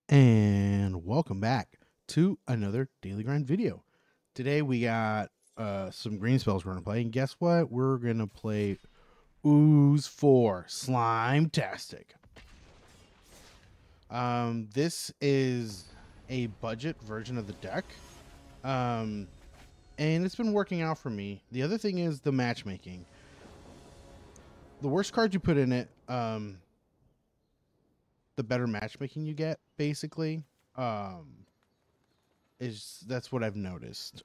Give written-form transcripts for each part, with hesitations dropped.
And welcome back to another Daily Grind video. Today we got some green spells we're gonna play, and guess what? We're gonna play Ooze 4 Slime-tastic. This is a budget version of the deck. And it's been working out for me. The other thing is the matchmaking. The worse card you put in it, the better matchmaking you get, basically. That's what I've noticed.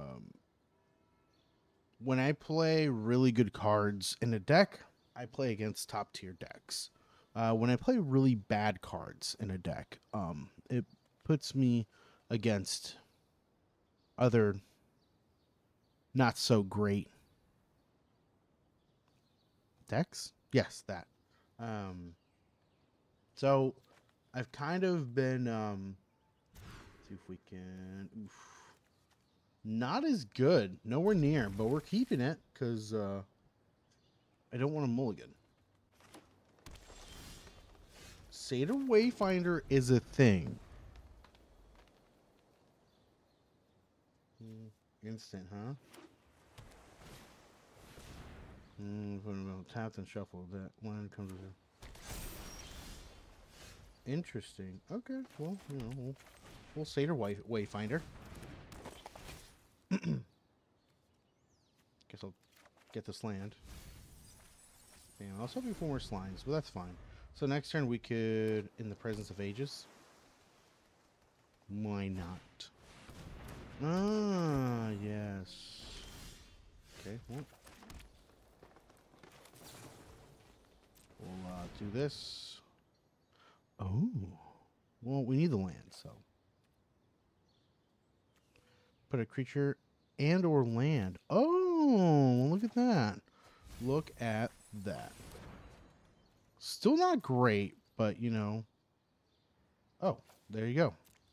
When I play really good cards in a deck, I play against top tier decks. When I play really bad cards in a deck, it puts me against other not so great decks. Yes, that. So I've kind of been see if we can. Not as good, nowhere near, but we're keeping it because I don't want a mulligan. Satyr Wayfinder is a thing. Instant, huh? Tapped and shuffled. That one comes with it. Interesting. Okay, well, you know, we'll Satyr Wayfinder. Guess I'll get this land. Yeah, I was hoping for more slimes, but that's fine. So next turn we could, in the presence of ages. Why not? Ah, yes. Okay, well. We'll do this. Oh. Well, we need the land, so. Put a creature and or land. Oh, look at that. Look at that. Still not great, but you know. Oh, there you go.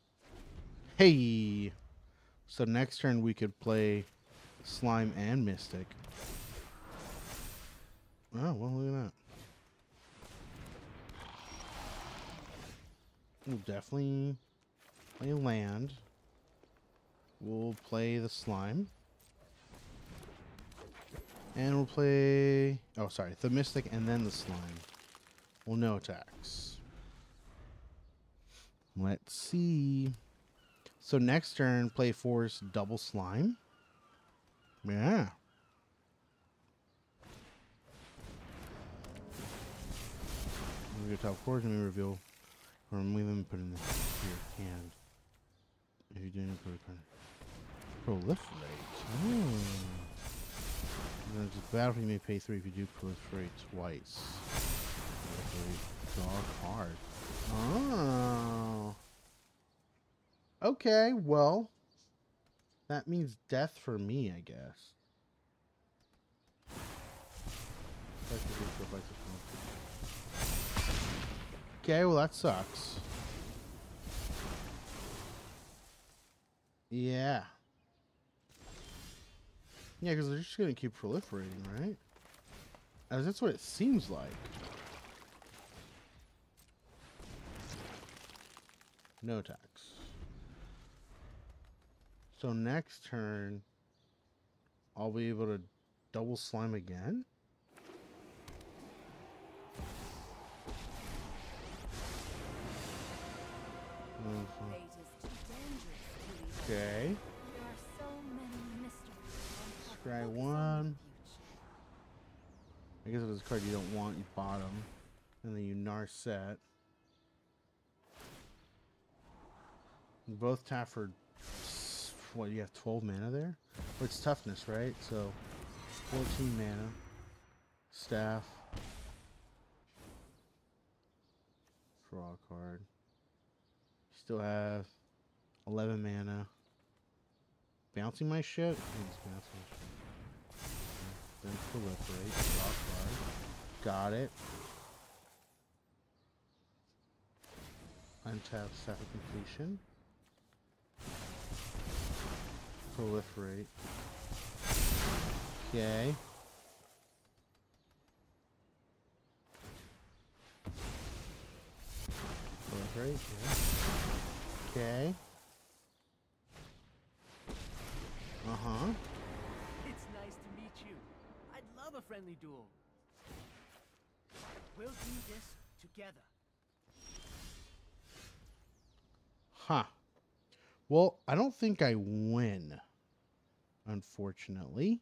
Hey. So next turn we could play Slime and Mystic. Oh, well, look at that. We'll definitely play land. We'll play the slime. And we'll play... Oh, sorry. The Mystic and then the slime. Well, no attacks. Let's see. So next turn, play force double slime. Yeah. We go top cards and we reveal... Or remove them and put in your hand. If you didn't put a card. Proliferate. Then it's bad if you may pay 3 if you do proliferate twice. Draw a card. Oh. Okay, well. That means death for me, I guess. Okay, well that sucks. Yeah. Yeah, because they're just going to keep proliferating, right? As that's what it seems like. No attacks. So next turn, I'll be able to double slime again? Okay. Scry 1. I guess if it's a card you don't want, you bottom. And then you Narset. You both tap for, what, you have 12 mana there? Or it's toughness, right? So, 14 mana. Staff. Draw a card. Still have 11 mana. Bouncing my shit? Then proliferate. Draw card. Got it. Untap Staff of Completion. Proliferate. Okay. right here. Okay. Uh-huh. It's nice to meet you. I'd love a friendly duel. We'll do this together. Huh. Well, I don't think I win, unfortunately.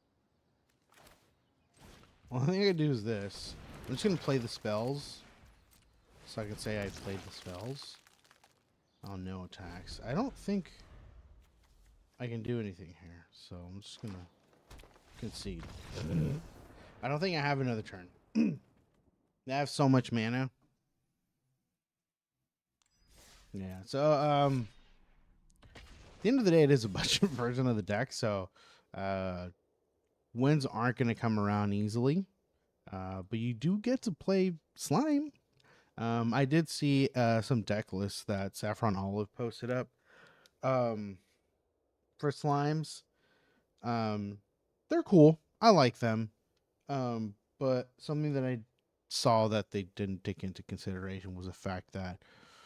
Well, the thing I can do is this. I'm just going to play the spells, so I can say I played the spells. Oh, no attacks. I don't think I can do anything here, so I'm just going to concede. I don't think I have another turn. I have so much mana. Yeah, so, at the end of the day, it is a budget version of the deck, so wins aren't going to come around easily. But you do get to play Slime. I did see some deck lists that Saffron Olive posted up for Slimes. They're cool. I like them. But something that I saw that they didn't take into consideration was the fact that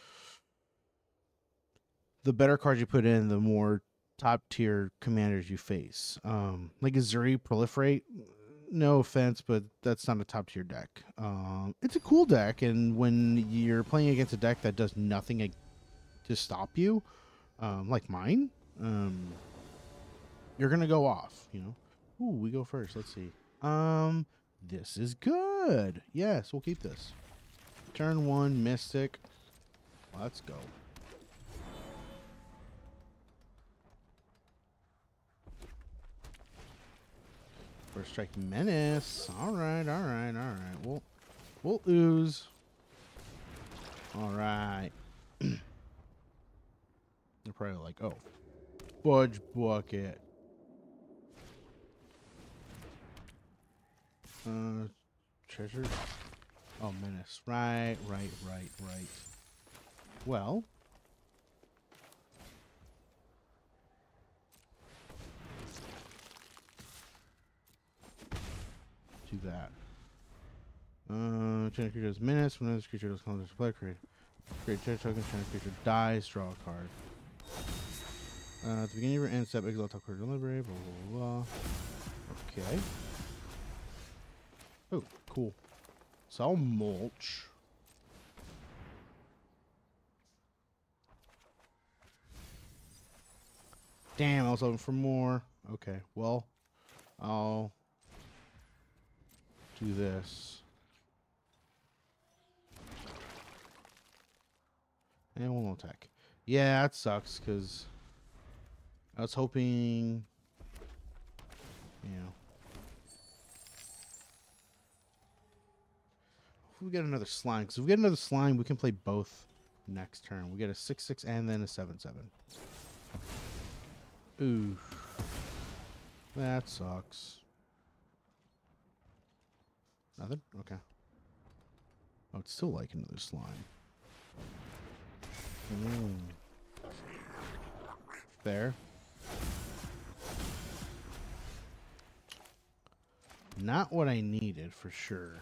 the better cards you put in, the more top tier commanders you face. Like Azuri Proliferate, no offense, but that's not a top tier deck. It's a cool deck, and when you're playing against a deck that does nothing to stop you, like mine, you're gonna go off. You know. Ooh, we go first. Let's see. This is good. Yes, we'll keep this. Turn 1, Mystic. Let's go. First strike, Menace. All right, all right, all right. We'll ooze. All right. They're probably like, oh, Fudge Bucket. Treasure. Oh, Menace. Right. Well. Do that. Change creature's Menace. When this creature does come to play, create treasure token. Change creature dies. Draw a card. At the beginning of your end step, exile top card delivery. Blah blah blah. Okay. Oh, cool. So I'll mulch. Damn, I was hoping for more. Okay, well, I'll do this. And we'll attack. Yeah, that sucks, because I was hoping, you know. If we get another slime, because if we get another slime, we can play both next turn. We get a 6/6 and then a 7/7. Ooh. That sucks. Nothing? Okay. Oh, it's still like another slime. Fair. Not what I needed, for sure.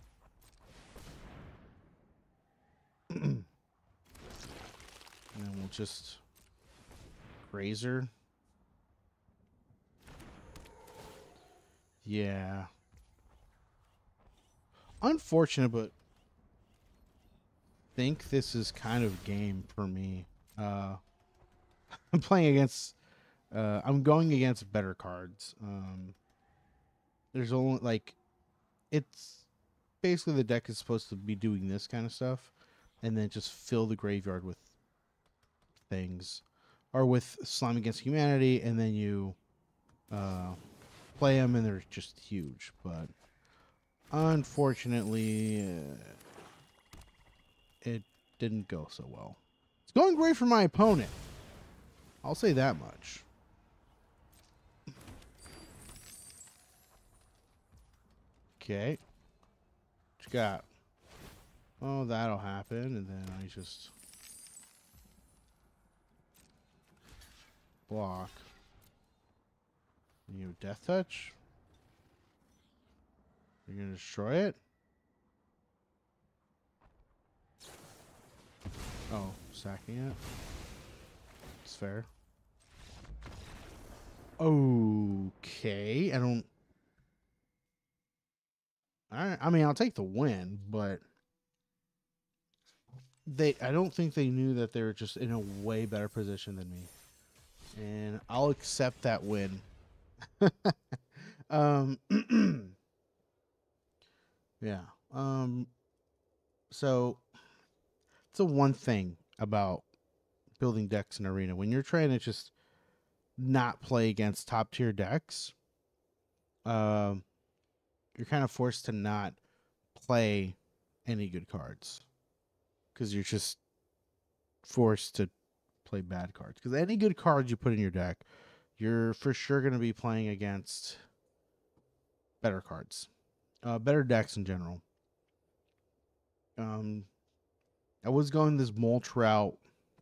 And then we'll just Grazer. Yeah. Unfortunate, but think this is kind of game for me. I'm playing against I'm going against better cards. There's only like it's basically the deck is supposed to be doing this kind of stuff and then just fill the graveyard with things or with Slime Against Humanity, and then you play them and they're just huge. But unfortunately, it didn't go so well. It's going great for my opponent. I'll say that much. Okay. What you got? Oh, that'll happen, and then I just block. And you have Death Touch? You're gonna destroy it? Oh, sacking it. It's fair. Okay, I don't. I mean, I'll take the win, but I don't think they knew that they were just in a way better position than me, and I'll accept that win. um, yeah. So it's the one thing about building decks in Arena when you're trying to just not play against top tier decks. Um, you're kind of forced to not play any good cards because you're just forced to play bad cards. Because any good cards you put in your deck, you're for sure going to be playing against better cards, better decks in general. I was going this mulch route,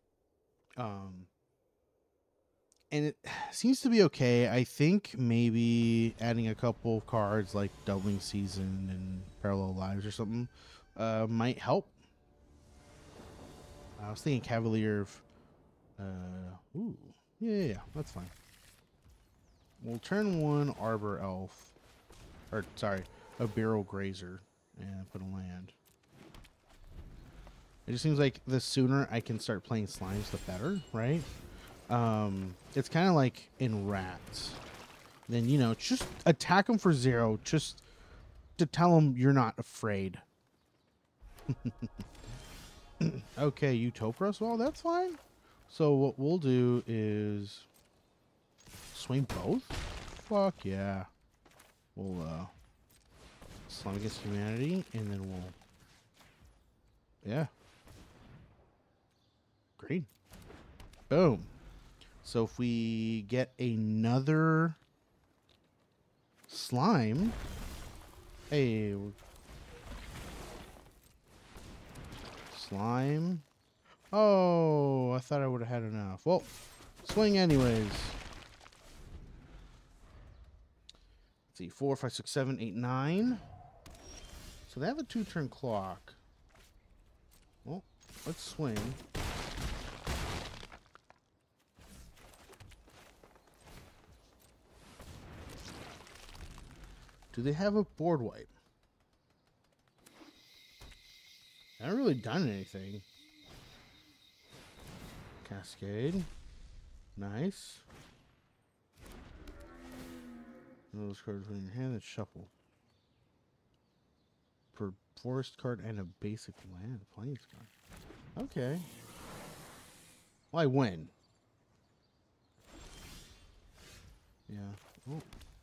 and it seems to be okay. I think maybe adding a couple cards like Doubling Season and Parallel Lives or something might help. I was thinking Cavalier of... ooh. Yeah, that's fine. We'll turn 1 Arbor Elf. Or, sorry, a Barrel Grazer. And put a land. It just seems like the sooner I can start playing slimes, the better, right? It's kind of like in rats. Then, you know, just attack them for 0. Just to tell them you're not afraid. Okay, Utopia, well, that's fine. So what we'll do is swing both? Fuck yeah. We'll Slime Against Humanity, and then we'll... Yeah. Great. Boom. So if we get another slime... Hey... Slime... Oh, I thought I would have had enough. Well, swing anyways. Let's see, 4, 5, 6, 7, 8, 9. So they have a 2-turn clock. Well, let's swing. Do they have a board wipe? I haven't really done anything. Cascade. Nice. Those cards in your hand, that's shuffle. For forest card and a basic land. Plains card. Okay. Well, I win. Yeah. Oh.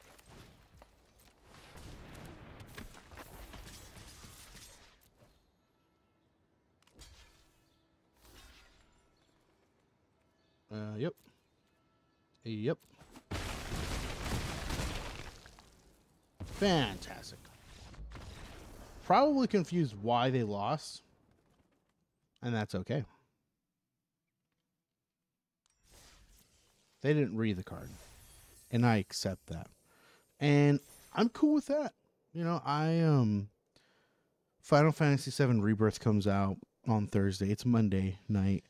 Yep. Yep. Fantastic. Probably confused why they lost. And that's okay. They didn't read the card. And I accept that. And I'm cool with that. You know, Final Fantasy VII Rebirth comes out on Thursday. It's Monday night.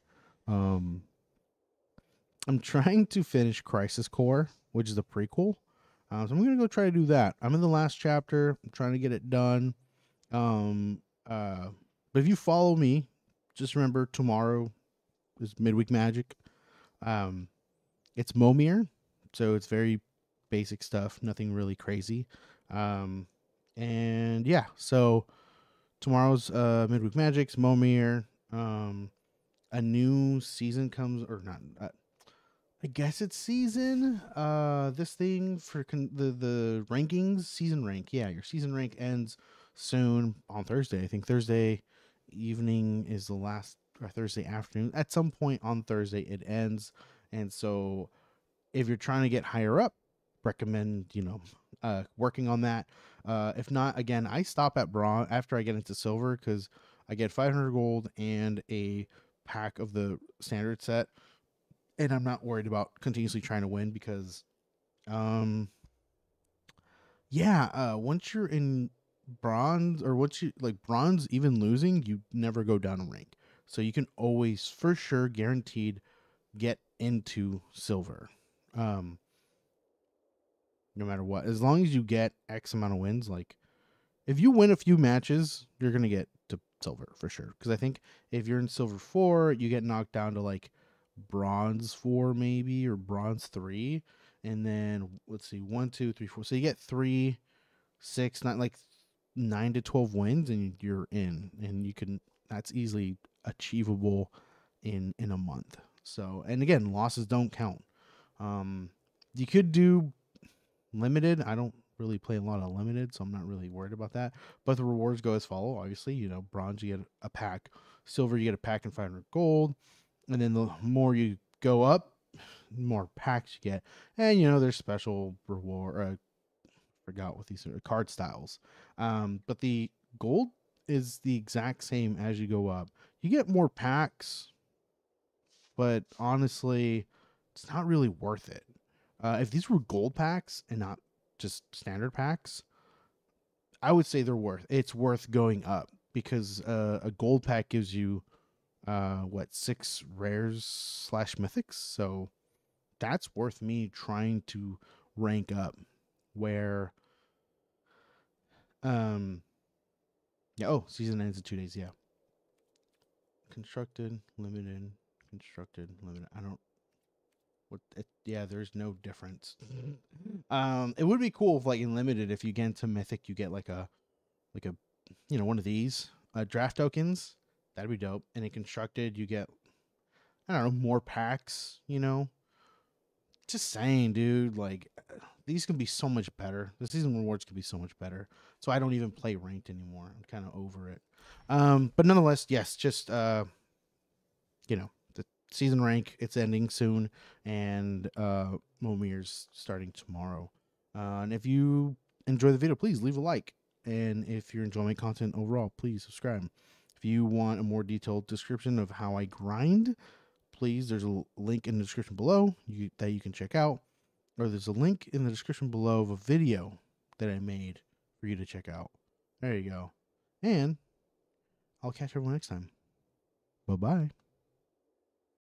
I'm trying to finish Crisis Core, which is a prequel. So I'm going to go try to do that. I'm in the last chapter. I'm trying to get it done. But if you follow me, just remember tomorrow is Midweek Magic. It's Momir, so it's very basic stuff, nothing really crazy. And yeah, so tomorrow's Midweek Magic's Momir. A new season comes, or not, I guess it's season. This thing for the rankings, season rank. Yeah, your season rank ends soon on Thursday. I think Thursday evening is the last, or Thursday afternoon. At some point on Thursday, it ends. And so if you're trying to get higher up, recommend, working on that. If not, again, I stop at bronze after I get into silver because I get 500 gold and a pack of the standard set. And I'm not worried about continuously trying to win because, once you're in bronze, or once you bronze, even losing, you never go down a rank. So you can always, for sure, guaranteed get into silver. Um, no matter what. As long as you get X amount of wins, like if you win a few matches, you're gonna get to silver for sure. Because I think if you're in silver 4, you get knocked down to like bronze 4 maybe, or bronze 3, and then let's see, 1, 2, 3, 4. So you get 3, 6, not like 9 to 12 wins, and you're in, and you can. That's easily achievable in a month. So, and again, losses don't count. You could do limited. I don't really play a lot of limited, so I'm not really worried about that. But the rewards go as follow. Obviously, bronze you get a pack, silver you get a pack, and 500 gold. And then the more you go up, more packs you get. And there's special reward. Forgot what these are, card styles. But the gold is the exact same as you go up. You get more packs, but honestly, it's not really worth it. If these were gold packs and not just standard packs, I would say it's worth going up, because a gold pack gives you 6 rares / mythics. So that's worth me trying to rank up. Where yeah, season ends in 2 days. Yeah. Constructed, limited, constructed, limited. I don't yeah, there's no difference. It would be cool if, like, in limited, if you get into mythic, you get like a one of these draft tokens. That'd be dope. And in constructed, you get, I don't know, more packs. Just saying, dude. Like, these can be so much better. The season rewards can be so much better. So I don't even play ranked anymore. I'm kind of over it. But nonetheless, yes, just the season rank, it's ending soon, and Momir's starting tomorrow. And if you enjoy the video, please leave a like. And if you're enjoying my content overall, please subscribe. If you want a more detailed description of how I grind, please, there's a link in the description below that you can check out. Or there's a link in the description below of a video that I made for you to check out. There you go. And I'll catch everyone next time. Bye-bye.